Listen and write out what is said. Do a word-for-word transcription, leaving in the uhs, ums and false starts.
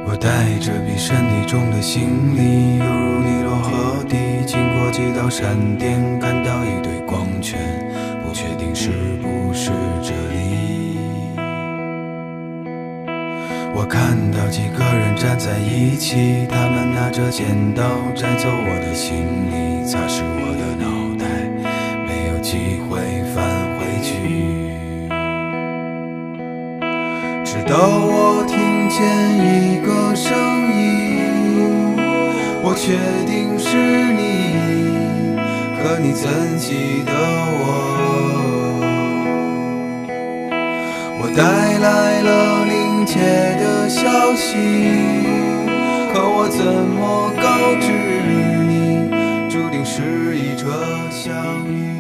我带着比身体重的行李，犹如尼罗河底，经过几道闪电，看到一堆光圈，不确定是不是这里。我看到几个人站在一起，他们拿着剪刀摘走我的行李，擦拭我的脑袋，没有机会返回去。直到我听见一个声音，我确定是你，可你怎记得我？我带来了临界的消息，可我怎么告知你，注定是一场相遇。